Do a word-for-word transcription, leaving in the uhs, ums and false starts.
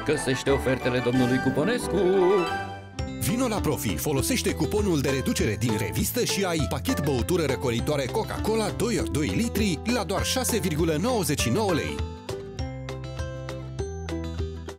Găsește ofertele domnului Cuponescu! Vino la Profi, folosește cuponul de reducere din revistă și ai pachet băutură răcoritoare Coca-Cola doi ori doi litri la doar șase virgulă nouăzeci și nouă lei.